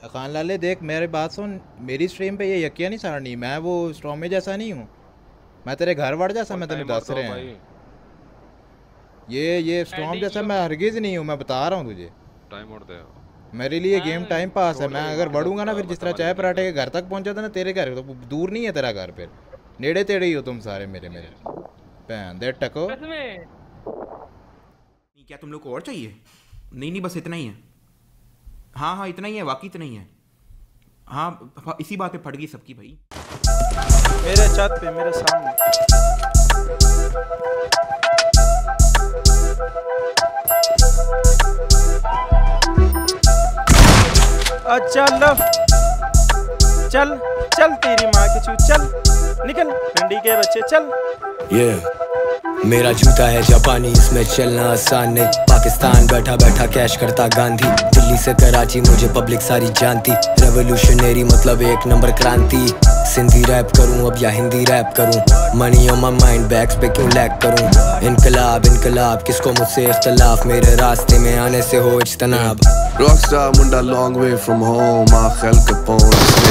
खान लाले देख मेरी बात सुन, मेरी स्ट्रीम पे ये यकिया नहीं सारनी, मैं वो स्ट्रॉमे जैसा नहीं हूँ, मैं तेरे घर वाड़ जैसा, मैं तेरे दस रहे हैं ये स्ट्रॉम जैसा मैं हरगिज नहीं हूँ, मैं बता रहा हूँ तुझे। टाइम और दे मेरे लिए गेम टाइम पास है, मैं अगर बढ़ूंगा ना फिर जिस तरह चाय पराठे के घर तक पहुंचा था ना, तेरे घर तो दूर नहीं है तेरा घर, फिर नेड़े तेड़े ही हो तुम सारे मेरे पैन दे टको। क्या तुम लोग को और चाहिए? नहीं बस इतना ही है। हाँ इतना ही है, वाकई इतना ही है। हाँ इसी बात पे फट गई सबकी भाई। मेरे छत पे मेरे सामने चल चल तेरी माँ के चू, चल निकल भिंडी के बच्चे, चल। मेरा जूता है जापानी, इसमें चलना आसान नहीं। पाकिस्तान बैठा बैठा कैश करता गांधी, दिल्ली से कराची मुझे पब्लिक सारी जानती। रेवोल्यूशनरी मतलब एक नंबर क्रांति। सिंधी रैप करूं अब या हिंदी रैप करूं, money on my mind, bags पे क्यों लैग करूं। इनकलाब किसको मुझसे इख्तलाफ, मेरे रास्ते में आने से हो इज्तनाब। रॉकस्टार मुंडा लॉन्ग वे फ्रॉम होम, आखिल कपोन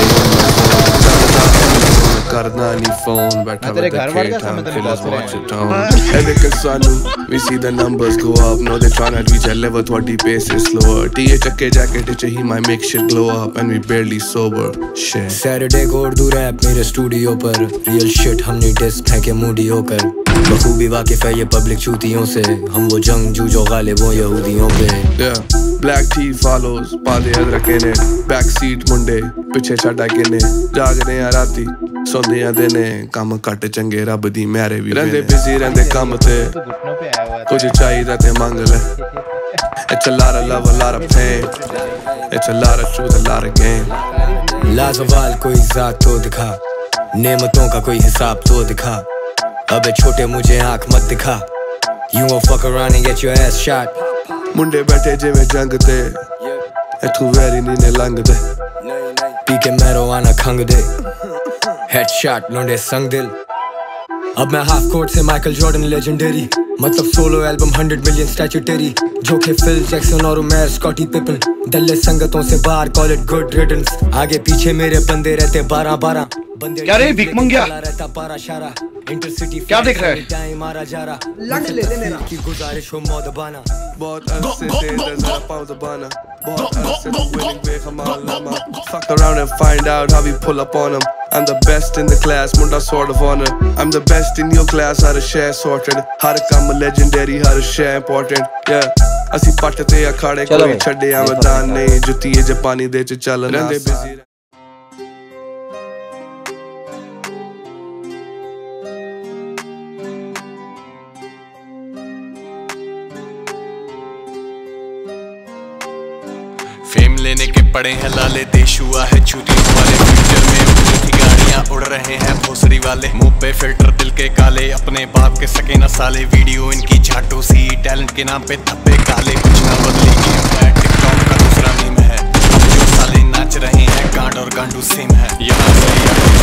करना नहीं फोन, बैठा बैठा खेत हम killers watch it on. Every kasanu we see the numbers go up, no they tryna reach a level 20 pace is slower. TA चक्के jacket चे he might make shit glow up and we barely sober shit. Saturday को Urdu rap मेरे studio पर, real shit हमने disc फेंके moody होकर। बखूबी वाकिफ है ये पब्लिक चूतियों से, हम वो जंगजू जो गालिब हों यहूदियों पे। Black tea follows, पादे अदरक ने, back seat मुंडे पिछे छड़ा किने, जाग रहे हैं राती सोंदे हैं दिने, काम कट चंगे रब दी मेरे भी रहंदे बिजी रहंदे काम ते, कुछ चाहिए ते मांग ले। It's a lot of love, a lot of pain, it's a lot of truth, a lot of game। लाजवाल कोई जात तो दिखा, नेमतों का कोई हिसाब तो दिखा। अबे छोटे मुझे आँख मत दिखा, you won't fuck around and get your ass shot। मुंडे बैठे जिवें जंग ते, इथों वेरी नी ने लंघ दे, पी के मैरोवाना खंग दे, हेडशॉट लोंडे संग दिल। अब मैं हाफ कोर्ट से माइकल जॉर्डन लेजेंडरी, मतलब सोलो एल्बम 100 मिलियन स्टैट्यूटरी। जोखे फिल जैक्सन और उमर स्कॉटी पिपन, दल्ले संगतों से बाहर कॉल इट गुड रिडन्स। आगे पीछे मेरे बंदे रहते 12-12 बंदे। क्या रे भिख मंगिया, रहता पारा शारा इंटरसिटी क्या देख रहा है? टाइम मारा जा रहा लंड ले ले मेरा की गुजारिश हो मौत बाना। बहुत अरसे से नजर पाऊं दबाना, बहुत अरसे से winning बेखमाल नामा। Fuck around and find out how we pull up on them। I'm the best in the class, Munda sort of honor। I'm the best in your class, how to share sorted। हर काम legendary, how to share important। Yeah, असी पटते अखाड़े कोई छड़े आमदान नहीं, जुती है जापानी दे च चलन रहंदे बिजी। फेम लेने के पड़े हैं लाले, देश हुआ है छूती वाले। फ्यूचर में उड़ती गाड़ियां उड़ रहे हैं भोसड़ी वाले, मुंह पे फिल्टर दिल के काले, अपने बाप के सके न साले। वीडियो इनकी झाटू सी, टैलेंट के नाम पे धब्बे काले। कुछ ना बदली गेम है, टिकटॉक का दूसरा मीम है। जो साले नाच रहे हैं गांड और गांडू सेम है, यहाँ से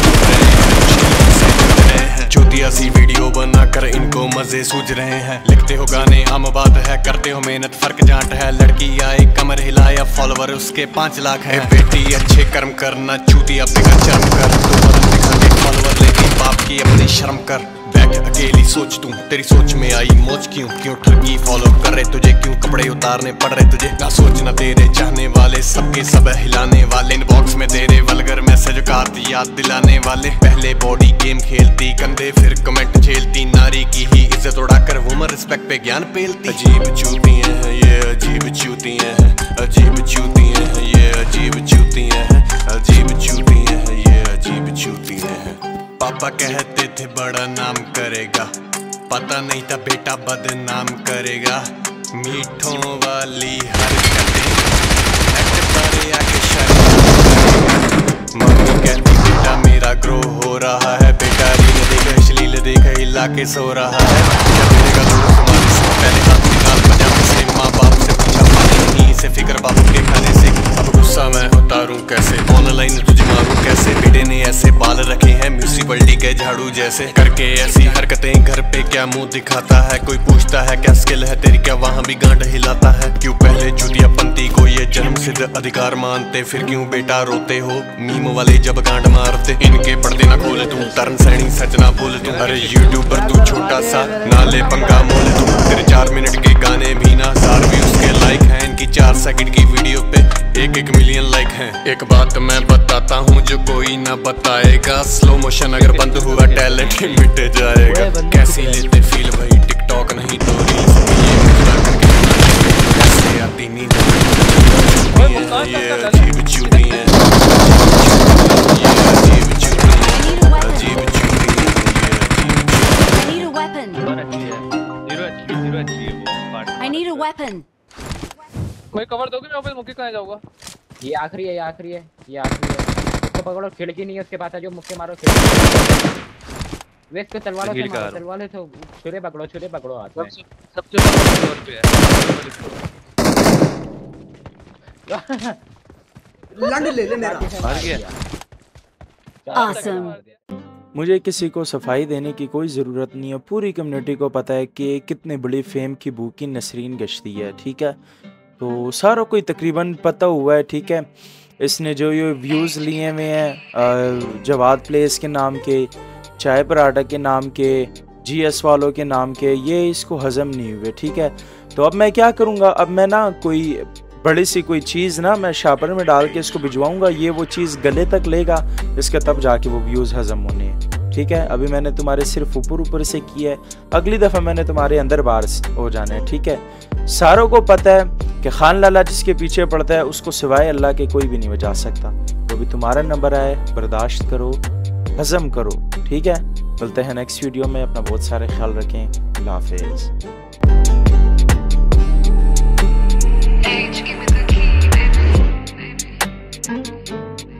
चूतिया सी वीडियो बनाकर इनको मजे सूझ रहे हैं। लिखते हो गाने आम बात है, करते हो मेहनत फर्क जांट है। लड़की आए कमर हिलाया फॉलोवर उसके 5 लाख है। बेटी अच्छे कर्म करना चूतिया पे शर्म कर, तू बदल दिखा के फॉलोवर लेके बाप की अपनी शर्म कर। बैठ अकेली सोच तू, तेरी सोच में आई मौज क्यों ठगी फॉलो कर रहे तुझे, क्यों कपड़े उतारने पड़ रहे तुझे। ना सोचना तेरे चाहने वाले सबके सब हिलाने वाले, इनबॉक्स में तेरे वल्गर मैसेज का याद दिलाने वाले। पहले बॉडी गेम खेलती कंधे फिर कमेंट झेलती, नारी की ही इज्जत उड़ाकर वुमन रिस्पेक्ट पे ज्ञान पेलती। अजीब चूतियां हैं ये, अजीब चूतियां हैं, अजीब चूतियां हैं ये, अजीब चूतियां हैं, अजीब चूतियां हैं ये, अजीब चूतियां हैं। पापा कहते थे बड़ा नाम करेगा, पता नहीं था बेटा बदनाम करेगा। मीठों वाली हरकतें आगे मम्मी कहती बेटा मेरा ग्रो हो रहा है, बेटा रील देखा अश्लील देखा हिला के सो रहा है। जब मेरे पहले हाथ निकाल पजामे से, माँ बाप से पूछा पानी नहीं से, फिक्र बाबू के खाने से। अब गुस्सा मैं उतारूं कैसे, ऑनलाइन तुझे मारूं कैसे, बेटे बेटे ने ऐसे बाल रखे हैं म्यूनिसिपैलिटी के झाड़ू जैसे, करके ऐसी हरकतें घर पे क्या मुंह दिखाता है। कोई पूछता है क्या स्किल है तेरी, क्या वहाँ भी गांड हिलाता है। क्यों पहले चूतियापंती को ये जन्म सिद्ध अधिकार मानते, फिर क्यों बेटा रोते हो मीम वाले जब गांड मारते। इनके पर्दे ना खोले तू, तरन सैनी सच ना बोले तू। अरे यूट्यूबर तू छोटा सा नाले पंगा मोल तू। तेरे 4 मिनट के गाने भी ना 1000 व्यूज के लाइक हैं। इनकी 4 सेकंड की वीडियो पे 1-1 मिलियन लाइक हैं। एक बात मैं बताता हूँ जो कोई ना बताएगा, स्लो मोशन अगर बंद हुआ टैलेंट ही मिट जाएगा। कैसी लेते फील भाई टिकटॉक नहीं तो रील्स, ये मिलता करके कैसे आती नींद। ये अजीब चूती हैं, ये अजीब चूती हैं, अजीब चूती हैं, ये I need a weapon. कोई कवर दोगे? मैं वापस मुक्के कहाँ जाऊँगा? ये आखिरी है, ये आखिरी है, ये आखिरी है। उसको पकड़ो, खिड़की नहीं है उसके पास, जो मुक्के मारो खिड़की। वे इसको तलवारों से मारो, तलवारों से छुरे पकड़ो हाथ में। सबसे ऊपर पे है। लंड ले ले मेरा। मार गया। Awesome. मुझे किसी को सफाई देने की कोई ज़रूरत नहीं है, पूरी कम्युनिटी को पता है कि कितने बड़ी फेम की भूखी नसरीन गश्ती है, ठीक है। तो सारों को तकरीबन पता हुआ है, ठीक है। इसने जो ये व्यूज़ लिए हुए हैं जवाद प्लेस के नाम के, चाय पराठा के नाम के, GS वालों के नाम के, ये इसको हज़म नहीं हुए, ठीक है। तो अब मैं क्या करूँगा, अब मैं ना कोई बड़ी सी कोई चीज़ ना मैं शापर में डाल के इसको भिजवाऊँगा, ये वो चीज़ गले तक लेगा इसका, तब जाके वो व्यूज़ हज़म होने हैं, ठीक है। अभी मैंने तुम्हारे सिर्फ ऊपर से किया है, अगली दफ़ा मैंने तुम्हारे अंदर बाहर हो जाना है, ठीक है। सारों को पता है कि खान लाला जिसके पीछे पड़ता है उसको सिवाय अल्लाह के कोई भी नहीं बचा सकता। तो भी तुम्हारा नंबर आए, बर्दाश्त करो, हज़म करो, ठीक है। मिलते हैं नेक्स्ट वीडियो में, अपना बहुत सारे ख्याल रखें, अल्लाह हाफ़िज़।